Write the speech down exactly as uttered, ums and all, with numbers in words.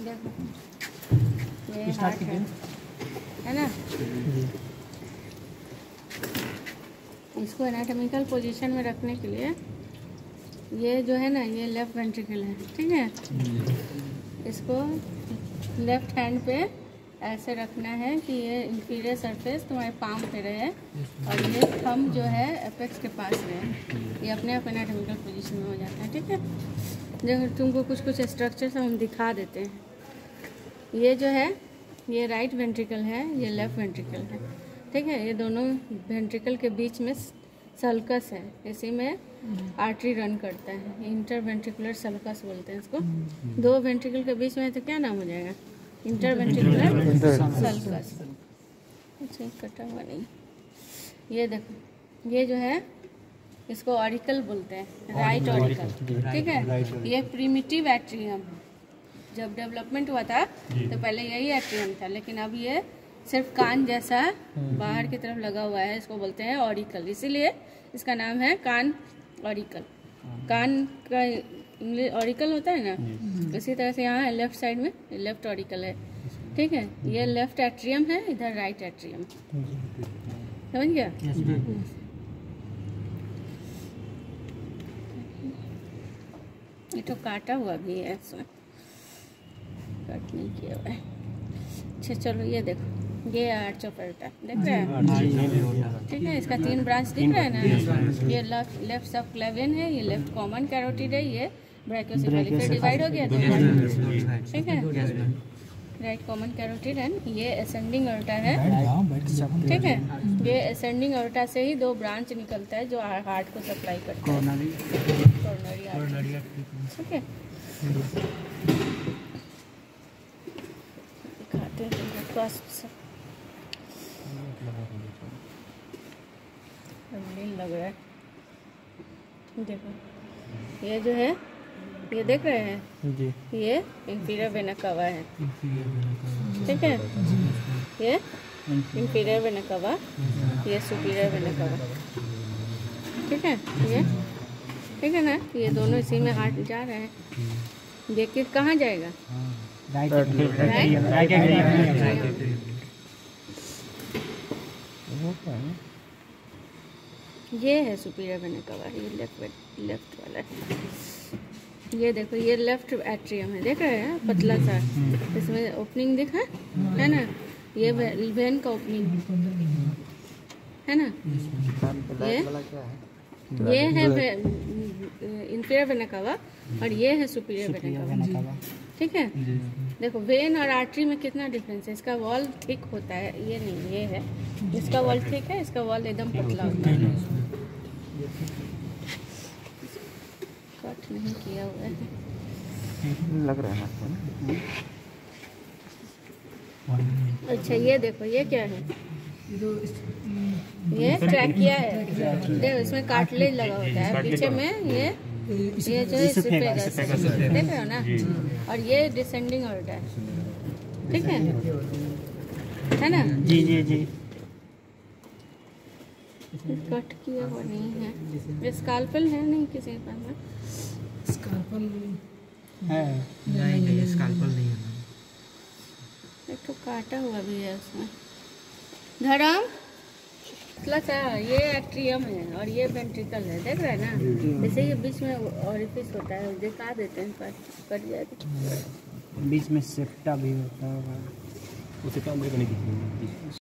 देखो ये हार्ट है, है ना। इसको एनाटॉमिकल पोजीशन में रखने के लिए ये जो है ना, ये लेफ्ट वेंट्रिकल है, ठीक है। इसको लेफ्ट हैंड पे ऐसे रखना है कि ये इंफीरियर सरफेस तुम्हारे पाम पे रहे और ये थंब जो है एपेक्स के पास रहे। ये अपने आप एनाटॉमिकल पोजीशन में हो जाता है, ठीक है। जो तुमको कुछ कुछ स्ट्रक्चर्स हम दिखा देते हैं। ये जो है ये राइट वेंट्रिकल है, ये लेफ्ट वेंट्रिकल है, ठीक है। ये दोनों वेंट्रिकल के बीच में सल्कस है, इसी में आर्टरी रन करता है। इंटर वेंट्रिकुलर सल्कस बोलते हैं इसको। दो वेंट्रिकल के बीच में तो क्या नाम हो जाएगा? Interventricular sulcus. अच्छा कटा हुआ नहीं। ये देखो ये जो है इसको ऑरिकल बोलते हैं, राइट ऑरिकल, ठीक है। ये प्रिमिटिव एट्रियम, जब डेवलपमेंट हुआ था तो पहले यही एट्रियम था, लेकिन अब ये सिर्फ कान जैसा बाहर की तरफ लगा हुआ है, इसको बोलते हैं ऑरिकल। इसीलिए इसका नाम है कान ऑरिकल। कान का इंग्लिश ऑरिकल होता है ना, इसी तरह से यहाँ लेफ्ट साइड में लेफ्ट ऑरिकल है, ठीक है। ये लेफ्ट एट्रियम है, इधर राइट एट्रियम, समझ गया? ये तो काटा हुआ भी है, इसमें कट नहीं किया हुआ है। अच्छा चलो ये देखो, ये आर्च ऑफ एर्टा देख रहे हैं, ठीक है। इसका तीन ब्रांच दिख रहा है ना। ये लेफ्ट लेफ्ट सब क्लेवियन है, ये लेफ्ट कॉमन कैरोटिड है, ये ब्रैकियोसेफेलिक फिर डिवाइड हो गया, ठीक है। राइट कॉमन कैरोटिड है, ये असेंडिंग अर्टा है, ठीक है। ये असेंडिंग अर्टा से ही दो ब्रांच निकलता है जो हार्ट को सप्लाई करता है, कोरोनरी आर्टरी, ठीक है। दिखाते हैं लग रहा है, देखो ये जो है, ये देख रहे हैं जी, ये इंफीरियर वेना कवा है, ठीक है। ये इंफीरियर वेना कवा, ये सुपीरियर वेना कवा, ठीक है। ये ठीक है ना, ये दोनों इसी में हार्ट जा रहे हैं। देखिए कहाँ जाएगा, राइट राइट। ये है सुपीरियर वेना कवा, ये लेफ्ट लेफ्ट वाला है। ये देखो ये लेफ्ट एट्रियम है, देख रहे हैं पतला सा, इसमें ओपनिंग दिखा है ना, ये वेन का ओपनिंग है ना। ये ये है इंफीरियर वेना कवा और ये है सुपीरियर वेना कवा, ठीक है। देखो वेन और आर्टरी में कितना डिफरेंस है। इसका वॉल थिक होता है, ये नहीं, ये है इसका वॉल थिक है, इसका वॉल एकदम पतला होता है। कट नहीं किया हुआ है, लग रहा है। अच्छा ये देखो ये क्या है, ये ट्रैकिया है, देखो इसमें कार्टिलेज लगा होता है पीछे में। ये ये जो है सिफेगस, देख रहे हो ना। और ये डिसेंडिंग ऑर्डर है, ठीक है, है ना। जी जी जी। कट किया हुआ नहीं है, स्काल्पेल है नहीं किसी के पास में? स्काल्पेल है नहीं, नहीं स्काल्पेल नहीं है। एक तो काटा हुआ भी है उसमें। धर्म प्लस ये एट्रियम है और ये वेंट्रिकल है, देख रहे हैं ना। जैसे ये बीच में ऑरिफिस होता है, दिखा देते हैं, पर कट जाएगा। बीच में सेप्टा भी होता है, उसे तो अंदर करने की